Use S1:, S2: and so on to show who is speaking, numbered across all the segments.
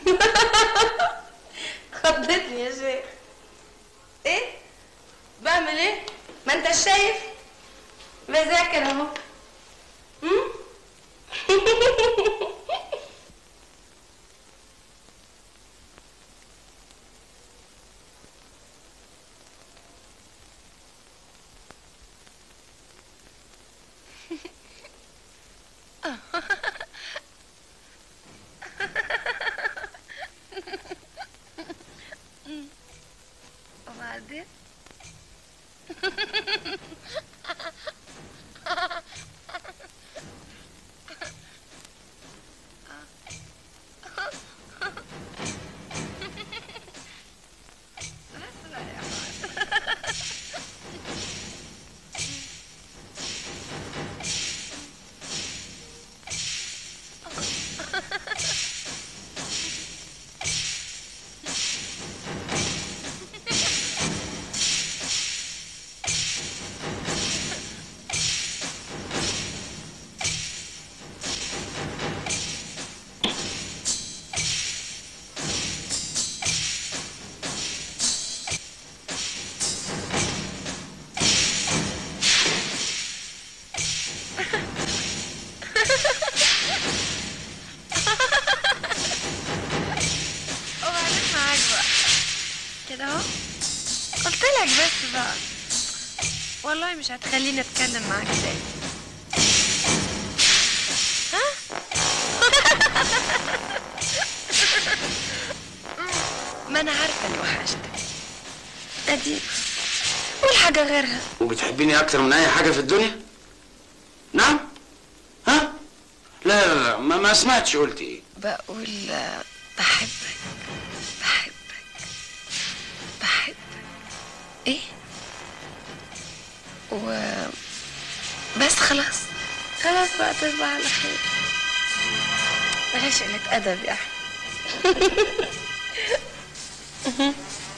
S1: خضتني يا شيخ. ايه بعمل ايه؟ ما انت شايف بذاكر اهو.
S2: وبعدين كده اهو. قلت لك بس بقى والله مش هتخليني اتكلم معاك تاني. ها؟ ما انا عارفه اني وحشتك. ادي قول حاجه غيرها.
S3: وبتحبيني اكتر من اي حاجه في الدنيا؟ نعم؟ ها؟ لا لا لا ما سمعتش قلت ايه.
S2: بقول بحبك بحبك بحبك. ايه بس خلاص خلاص بقى تصبح على خير. بلاش قلة أدب يا أحمد.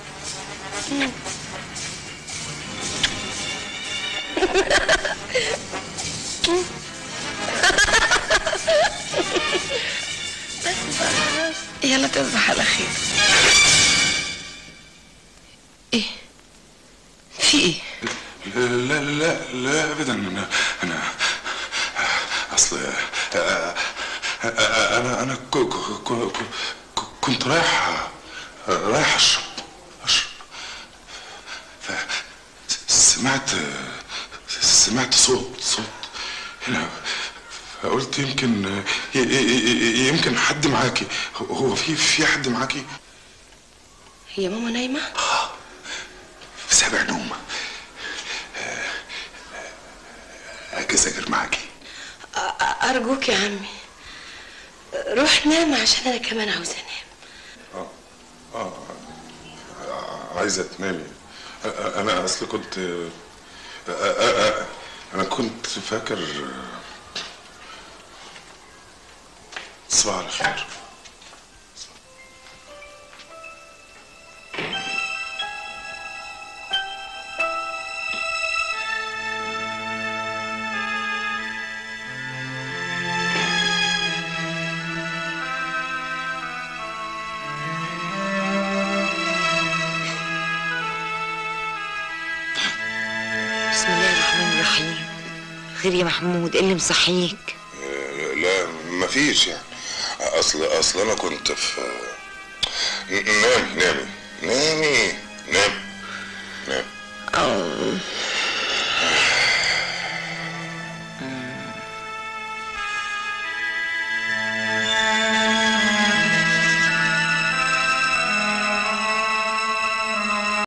S2: بس بقى خلاص يلا تصبح على خير. ايه في ايه؟
S4: لا لا لا ابدا. انا اصل انا كنت رايح اشرب سمعت صوت هنا، فقلت يمكن حد معاكي. هو في حد معاكي؟
S1: هي ماما نايمه؟
S4: في سابع نوم. اجي اذاكر معاكي.
S1: ارجوك يا عمي روح نام عشان انا كمان عاوزه انام.
S4: عايزه تنامي؟ انا اصل كنت انا كنت فاكر. صباح على خير.
S5: بسم الله الرحمن الرحيم. خير يا محمود؟ ايه اللي مصحيك؟
S4: لا مفيش يعني. اصل انا كنت في. نامي